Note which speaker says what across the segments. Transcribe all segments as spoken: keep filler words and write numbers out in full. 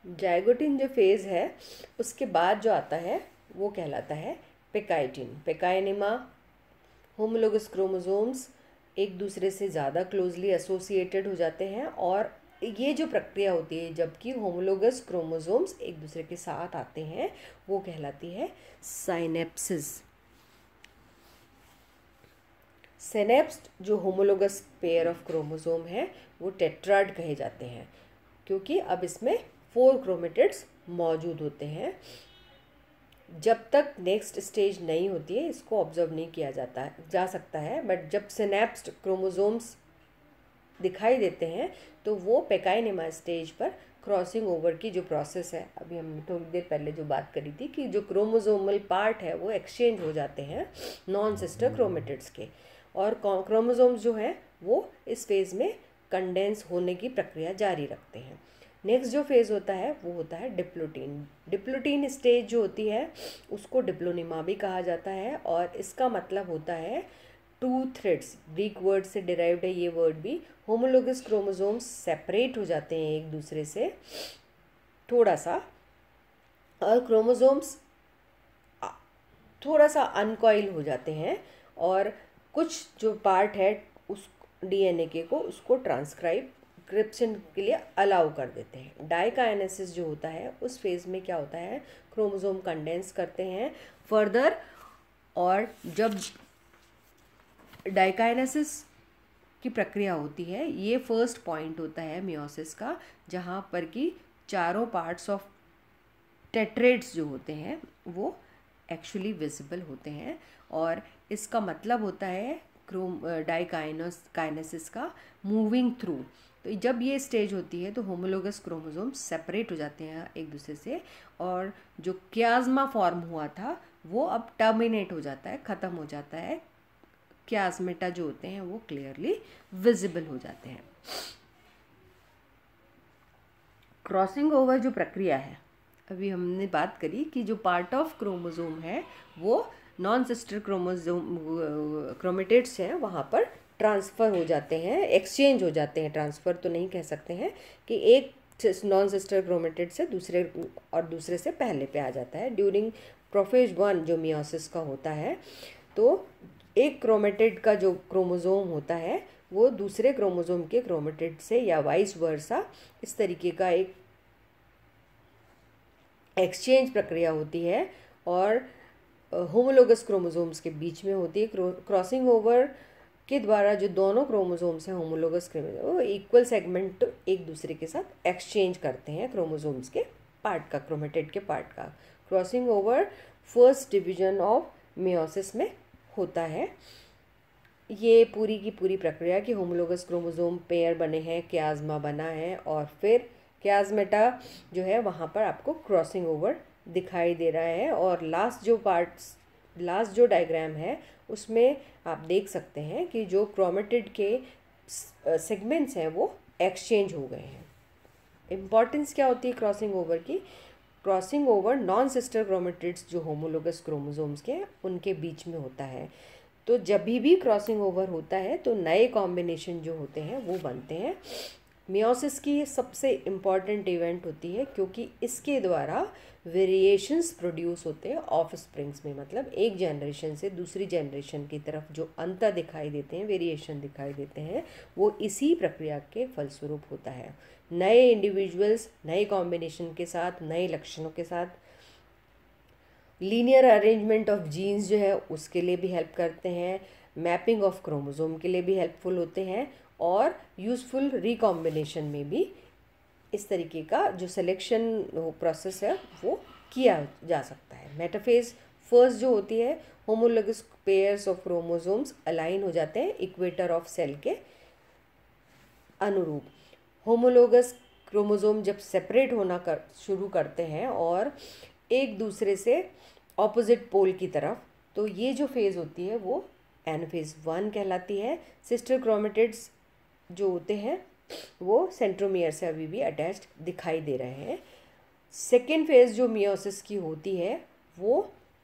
Speaker 1: Zygotene जो phase है उसके बाद जो आता है वो कहलाता है पेकाइटिन। पेकाइनिमा होमोलोगस क्रोमोसोम्स एक दूसरे से ज़्यादा क्लोजली एसोसिएटेड हो जाते हैं और ये जो प्रक्रिया होती है जबकि होमोलोगस क्रोमोसोम्स एक दूसरे के साथ आते हैं वो कहलाती है साइनेप्सिस। सिनेप्स्ड जो होमोलोगस पेयर ऑफ क्रोमोसोम है वो टेट्राड कहे जाते हैं क्योंकि अब इसमें फोर क्रोमेटिड्स मौजूद होते हैं। जब तक नेक्स्ट स्टेज नहीं होती है इसको ऑब्जर्व नहीं किया जाता है जा सकता है, बट जब सिनेप्स्ड क्रोमोसोम्स दिखाई देते हैं तो वो पेकाइनेमा स्टेज पर क्रॉसिंग ओवर की जो प्रोसेस है, अभी हमने थोड़ी देर पहले जो बात करी थी कि जो क्रोमोसोमल पार्ट है वो एक्सचेंज हो जाते हैं नॉन सिस्टर क्रोमेटिड्स के, और क्रोमोसोम्स जो हैं वो इस फेज़ में कंडेंस होने की प्रक्रिया जारी रखते हैं। नेक्स्ट जो फेज़ होता है वो होता है डिप्लोटीन। डिप्लोटीन स्टेज जो होती है उसको डिप्लोनिमा भी कहा जाता है और इसका मतलब होता है टू थ्रेड्स। ग्रीक वर्ड से डिराइव्ड है ये वर्ड भी। होमोलोगस क्रोमोसोम्स सेपरेट हो जाते हैं एक दूसरे से थोड़ा सा, और क्रोमोसोम्स थोड़ा सा अनकॉइल हो जाते हैं और कुछ जो पार्ट है उस डीएनए के को उसको ट्रांसक्राइब क्रिप्शन के लिए अलाउ कर देते हैं। डाइकाइनेसिस जो होता है उस फेज़ में क्या होता है, क्रोमोसोम कंडेंस करते हैं फर्दर, और जब डाइकाइनेसिस की प्रक्रिया होती है ये फर्स्ट पॉइंट होता है मियोसिस का, जहाँ पर कि चारों पार्ट्स ऑफ टेट्रेड्स जो होते हैं वो एक्चुअली विजिबल होते हैं, और इसका मतलब होता है क्रोम डाइकाइनस काइनेसिस का मूविंग थ्रू। तो जब ये स्टेज होती है तो होमोलोगस क्रोमोसोम्स सेपरेट हो जाते हैं एक दूसरे से, और जो क्याज्मा फॉर्म हुआ था वो अब टर्मिनेट हो जाता है, ख़त्म हो जाता है। क्याज्मेटा जो होते हैं वो क्लियरली विजिबल हो जाते हैं। क्रॉसिंग ओवर जो प्रक्रिया है, अभी हमने बात करी कि जो पार्ट ऑफ क्रोमोसोम है वो नॉन सिस्टर क्रोमोसोम क्रोमेटिड्स हैं वहाँ पर ट्रांसफ़र हो जाते हैं, एक्सचेंज हो जाते हैं। ट्रांसफ़र तो नहीं कह सकते हैं कि एक नॉन सिस्टर क्रोमेटिड से दूसरे और दूसरे से पहले पे आ जाता है। ड्यूरिंग प्रोफेज वन जो मियोसिस का होता है तो एक क्रोमेटिड का जो क्रोमोसोम होता है वो दूसरे क्रोमोसोम के क्रोमेटिड से या वाइस वर्सा इस तरीके का एक एक्सचेंज प्रक्रिया होती है, और होमोलोगस क्रोमोसोम्स के बीच में होती है। क्रॉसिंग ओवर के द्वारा जो दोनों क्रोमोसोम्स हैं होमोलोगस क्रोमोसोम वो इक्वल सेगमेंट एक दूसरे के साथ एक्सचेंज करते हैं क्रोमोसोम्स के पार्ट का, क्रोमेटिड के पार्ट का। Crossing over first division of meiosis में होता है। ये पूरी की पूरी प्रक्रिया कि होमोलोगस क्रोमोसोम पेयर बने हैं, क्याज्मा बना है, और फिर क्याज्मेटा जो है वहाँ पर आपको क्रॉसिंग ओवर दिखाई दे रहा है। और लास्ट जो पार्ट्स लास्ट जो डायग्राम है उसमें आप देख सकते हैं कि जो क्रोमेटिड के सेगमेंट्स हैं वो एक्सचेंज हो गए हैं। इम्पॉर्टेंस क्या होती है क्रॉसिंग ओवर की? Crossing over non sister chromatids जो होमोलोगस क्रोमोसोम्स के हैं उनके बीच में होता है। तो जब भी क्रॉसिंग ओवर होता है तो नए कॉम्बिनेशन जो होते हैं वो बनते हैं। मियोसिस की सबसे इम्पॉर्टेंट इवेंट होती है क्योंकि इसके द्वारा वेरिएशंस प्रोड्यूस होते हैं ऑफ स्प्रिंग्स में, मतलब एक जनरेशन से दूसरी जनरेशन की तरफ जो अंतर दिखाई देते हैं, वेरिएशन दिखाई देते हैं, वो इसी प्रक्रिया के फलस्वरूप होता है। नए इंडिविजुअल्स नए कॉम्बिनेशन के साथ, नए लक्षणों के साथ, लीनियर अरेंजमेंट ऑफ जीन्स जो है उसके लिए भी हेल्प करते हैं, मैपिंग ऑफ क्रोमोसोम के लिए भी हेल्पफुल होते हैं, और यूज़फुल रिकॉम्बिनेशन में भी इस तरीके का जो सिलेक्शन प्रोसेस है वो किया जा सकता है। मेटाफेज फर्स्ट जो होती है, homologous pairs of chromosomes align हो जाते हैं इक्वेटर ऑफ सेल के अनुरूप। होमोलोगस क्रोमोसोम जब सेपरेट होना कर शुरू करते हैं और एक दूसरे से ऑपोजिट पोल की तरफ, तो ये जो फेज़ होती है वो एनाफेज वन कहलाती है। सिस्टर क्रोमेटिड्स जो होते हैं वो सेंट्रोमियर से अभी भी अटैच्ड दिखाई दे रहे हैं। सेकेंड फेज़ जो मियोसिस की होती है वो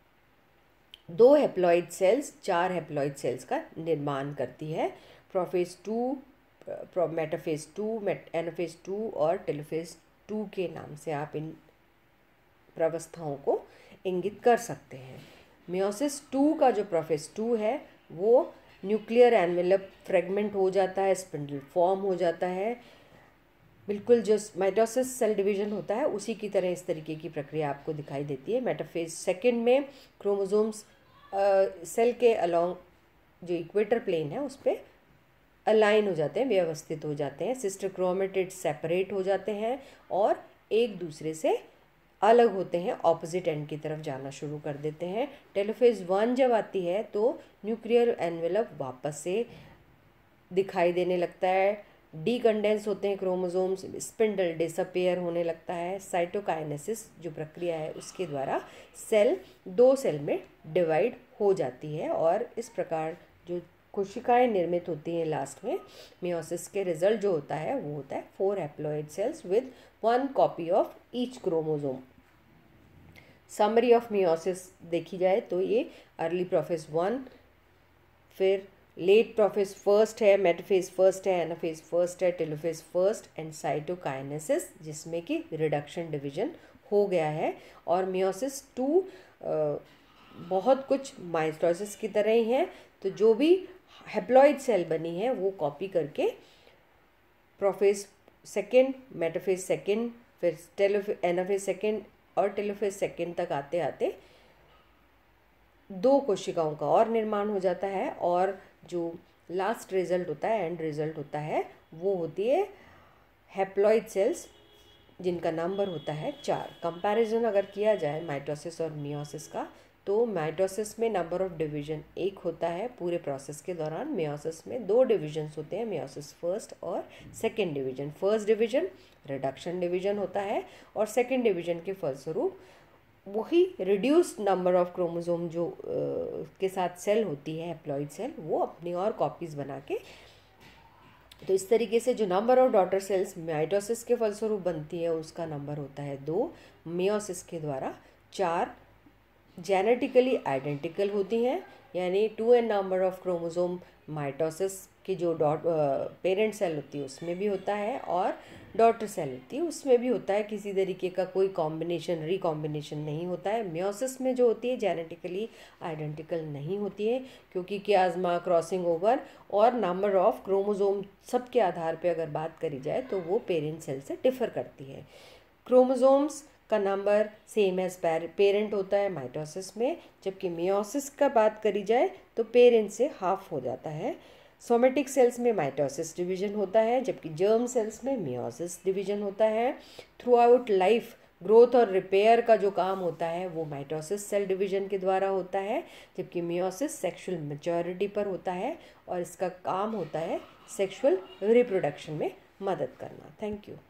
Speaker 1: दो हेप्लॉइड सेल्स चार हेप्लॉइड सेल्स का निर्माण करती है। Prophase two, metaphase two, anaphase two और टेलोफेज टू के नाम से आप इन प्रावस्थाओं को इंगित कर सकते हैं। मियोसिस टू का जो प्रोफेज टू है वो न्यूक्लियर एनवेलप फ्रेगमेंट हो जाता है, स्पिंडल फॉर्म हो जाता है, बिल्कुल जो माइटोसिस सेल डिवीजन होता है उसी की तरह इस तरीके की प्रक्रिया आपको दिखाई देती है। मेटाफेज सेकेंड में क्रोमोसोम्स सेल के अलोंग जो इक्वेटर प्लेन है उस पर अलाइन हो जाते हैं, व्यवस्थित हो जाते हैं, सिस्टर क्रोमेटिड सेपरेट हो जाते हैं और एक दूसरे से अलग होते हैं, ऑपोजिट एंड की तरफ जाना शुरू कर देते हैं। टेलोफेज वन जब आती है तो न्यूक्लियर एनवेलप वापस से दिखाई देने लगता है, डीकंडेंस होते हैं क्रोमोसोम्स, स्पिंडल डिसअपेयर होने लगता है। साइटोकाइनेसिस जो प्रक्रिया है उसके द्वारा सेल दो सेल में डिवाइड हो जाती है और इस प्रकार जो कोशिकाएं निर्मित होती हैं लास्ट में मियोसिस के रिजल्ट जो होता है वो होता है four haploid cells with one copy of each chromosome. Summary of meiosis देखी जाए तो ये अर्ली प्रोफेज वन, फिर लेट प्रोफेज फर्स्ट है, मेटाफेज फर्स्ट है, एनाफेज फर्स्ट है, टेलोफेज फर्स्ट एंड साइटोकाइनेसिस जिसमें कि रिडक्शन डिवीजन हो गया है। और मियोसिस टू बहुत कुछ माइटोसिस की तरह ही है, तो जो भी हैप्लॉइड सेल बनी है वो कॉपी करके प्रोफेज सेकेंड, मेटाफेज सेकेंड, फिर टेलोफेज एनाफेज सेकेंड और टेलोफेज सेकेंड तक आते आते दो कोशिकाओं का और निर्माण हो जाता है और जो लास्ट रिजल्ट होता है, एंड रिजल्ट होता है, वो होती है हैप्लॉइड सेल्स जिनका नंबर होता है चार। कंपैरिजन अगर किया जाए माइटोसिस और मियोसिस का तो माइटोसिस में नंबर ऑफ डिवीजन एक होता है पूरे प्रोसेस के दौरान, मियोसिस में दो डिविजन्स होते हैं, मियोसिस फर्स्ट और second division. First division reduction division होता है और सेकेंड डिवीजन के फलस्वरूप वही रिड्यूस्ड नंबर ऑफ क्रोमोसोम जो आ, के साथ सेल होती है हैप्लॉइड सेल वो अपनी और कॉपीज़ बना के, तो इस तरीके से जो number of daughter cells mitosis के फलस्वरूप बनती है उसका नंबर होता है दो, मियोसिस के द्वारा चार जेनेटिकली आइडेंटिकल होती हैं, यानी two N number of chromosome mitosis की जो डॉट पेरेंट सेल होती है उसमें भी होता है और डॉटर सेल होती है उसमें भी होता है, किसी तरीके का कोई कॉम्बिनेशन रिकॉम्बिनेशन नहीं होता है। मियोसिस में जो होती है जेनेटिकली आइडेंटिकल नहीं होती है क्योंकि कियाज्मा, क्रॉसिंग ओवर और नंबर ऑफ क्रोमोसोम सब के आधार पर अगर बात करी जाए तो वो पेरेंट सेल से डिफर करती है। क्रोमोसोम्स का नंबर सेम एज पेरेंट होता है माइटोसिस में, जबकि मियोसिस का बात करी जाए तो पेरेंट से हाफ हो जाता है। सोमेटिक सेल्स में माइटोसिस डिवीजन होता है जबकि जर्म सेल्स में मियोसिस डिवीजन होता है। थ्रू आउट लाइफ ग्रोथ और रिपेयर का जो काम होता है वो माइटोसिस सेल डिवीजन के द्वारा होता है, जबकि मियोसिस सेक्सुअल मैच्योरिटी पर होता है और इसका काम होता है सेक्सुअल रिप्रोडक्शन में मदद करना। Thank you.